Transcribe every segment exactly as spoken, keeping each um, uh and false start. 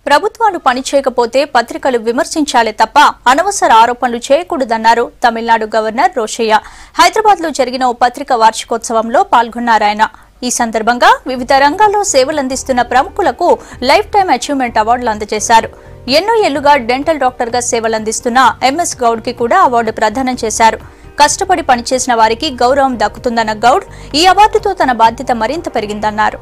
ప్రభుత్వాలు పనిచేయకపోతే పత్రికలు విమర్శించాలే తప్ప అనవసర ఆరోపణలు చేయకూడదన్నారు తమిళనాడు గవర్నర్ రోషయ్య. హైదరాబాద్ లో జరిగిన ఓ పత్రిక వార్షికోత్సవంలో పాల్గొన్నారాయన. ఈ సందర్భంగా వివిధ రంగాల్లో సేవలందిస్తున్న ప్రముఖులకు లైఫ్ టైం అచీవ్మెంట్ అవార్డులు అందజేశారు. ఎన్నో ఏళ్లుగా డెంటల్ డాక్టర్ గా సేవలందిస్తున్న ఎంఎస్ గౌడ్ కి కూడా అవార్డు ప్రదానం చేశారు. కష్టపడి పనిచేసిన వారికి గౌరవం దక్కుతుందన్న గౌడ్ ఈ అవార్డుతో తన బాధ్యత మరింత పెరిగిందన్నారు.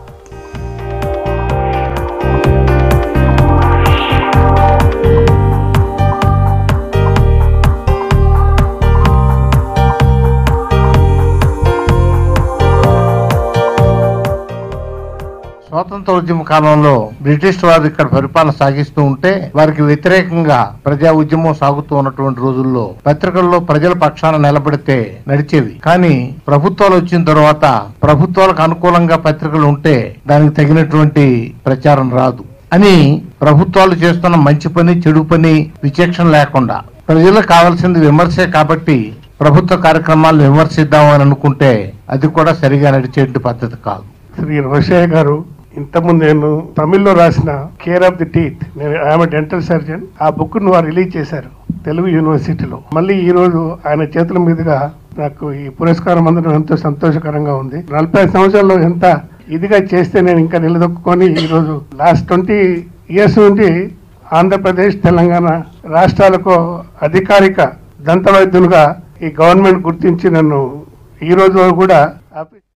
స్వాతంత్ర ఉద్యమ కాలంలో బ్రిటిష్ వారు ఇక్కడ పరిపాలన సాగిస్తూ ఉంటే వారికి వ్యతిరేకంగా ప్రజా ఉద్యమం సాగుతూ ఉన్నటువంటి రోజుల్లో పత్రికల్లో ప్రజల పక్షాన నిలబడితే నడిచేవి. కానీ ప్రభుత్వాలు వచ్చిన తర్వాత ప్రభుత్వాలకు అనుకూలంగా పత్రికలు ఉంటే దానికి తగినటువంటి ప్రచారం రాదు అని ప్రభుత్వాలు చేస్తున్న మంచి పని చెడు పని విచక్షణ లేకుండా ప్రజలకు కావాల్సింది విమర్శే కాబట్టి ప్రభుత్వ కార్యక్రమాలను విమర్శిద్దామని అనుకుంటే అది కూడా సరిగా నడిచేటువంటి పద్ధతి కాదు. శ్రీ రోషయ్య గారు ఇంతకుముందు నేను తమిళ్లో రాసిన కేర్ ఆఫ్ ది టీత్, నేను ఐఎమ్ డెంటల్ సర్జన్, ఆ బుక్ ను వారు రిలీజ్ చేశారు తెలుగు యూనివర్సిటీలో. మళ్ళీ ఈ రోజు ఆయన చేతుల మీదుగా నాకు ఈ పురస్కారం అందడం ఎంతో సంతోషకరంగా ఉంది. నలభై సంవత్సరాల్లో ఎంత ఇదిగా చేస్తే నేను ఇంకా నిలదొక్కుని ఈ రోజు లాస్ట్ ట్వంటీ ఇయర్స్ నుండి ఆంధ్రప్రదేశ్ తెలంగాణ రాష్ట్రాలకు అధికారిక దంత వైద్యులుగా ఈ గవర్నమెంట్ గుర్తించి నన్ను ఈ రోజు కూడా